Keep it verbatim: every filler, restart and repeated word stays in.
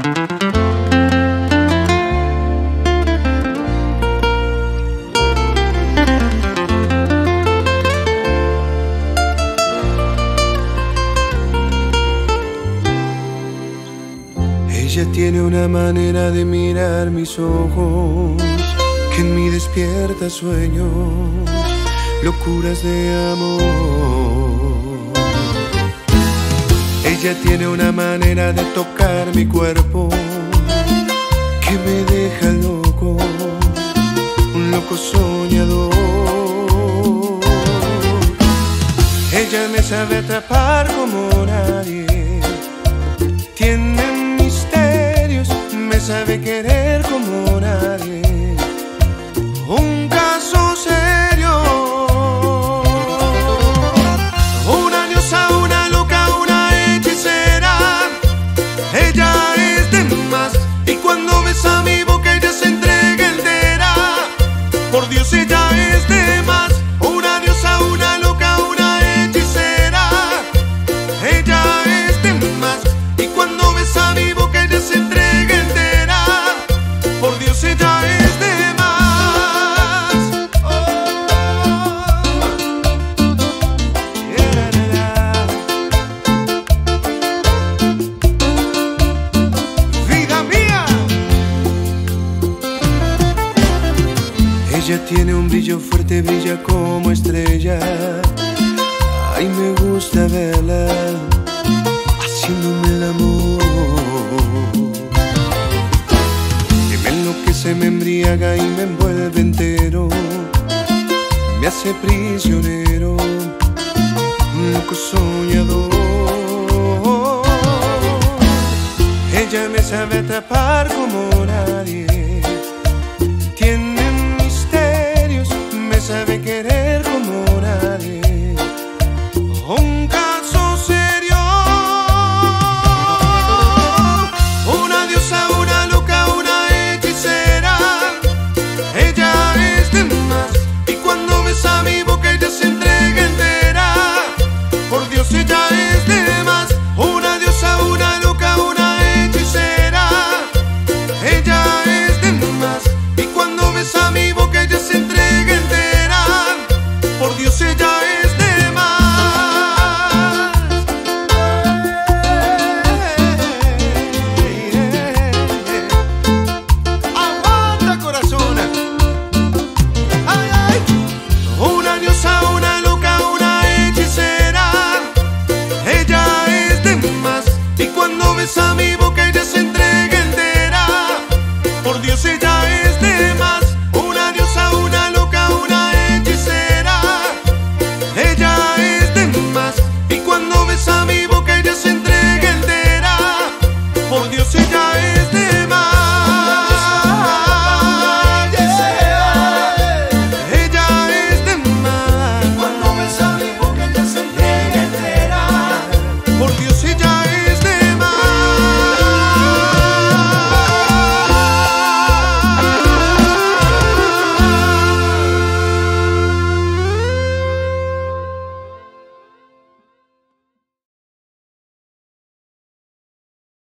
Ella tiene una manera de mirar mis ojos que en mí despierta sueños, locuras de amor. Ella tiene una manera de tocar mi cuerpo que me deja loco, un loco soñador. Ella me sabe atrapar como nadie, tiene misterios, me sabe querer como nadie, un caso serio, una diosa, una loca, una hechicera. Ella es de más y cuando besa mi boca ella se entrega entera. Por Dios, ella es de más, una diosa, una loca, una hechicera. Ella es de más y cuando besa mi boca ella se entrega entera. Por Dios, ella es de más. Oh, yeah, vida mía. Ella tiene un brillo fuerte, brilla como estrella. Ay, me gusta verla haciéndome el amor, que me enloquece, me embriaga y me envuelve entero, me hace prisionero, un loco soñador. Ella me sabe atrapar como nadie, tiene misterios, me sabe querer